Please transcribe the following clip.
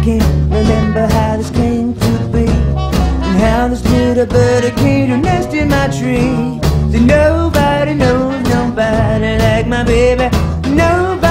can't remember how this came to be, and how this little birdie came to nest in my tree. See, nobody knows nobody like my baby. Nobody